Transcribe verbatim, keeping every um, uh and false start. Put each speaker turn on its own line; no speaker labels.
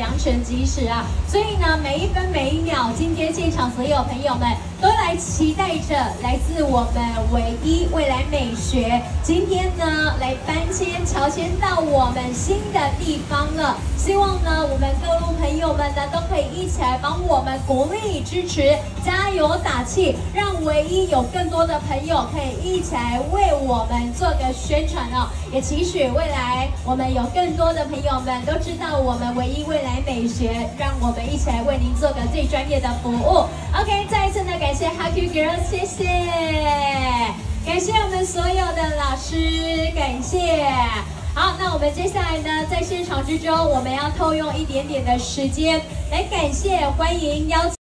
良辰吉时啊！所以呢，每一分每一秒，今天现场所有朋友们都来期待着来自我们唯一未来美学，今天呢来搬迁乔迁到我们新的地方了。希望呢，我们各路朋友们呢都可以一起来帮我们鼓励、支持、加油打气，让唯一有更多的朋友可以一起来为我们做个宣传哦。也期许未来我们有更多的朋友们都知道我们唯一未来美学，让我们一起来为您做个最专业的服务。OK， 再一次呢感谢 Happy Girls， 谢谢，感谢我们所有的老师，感谢。好，那我们接下来呢，在现场之中，我们要偷用一点点的时间来感谢、欢迎、邀请。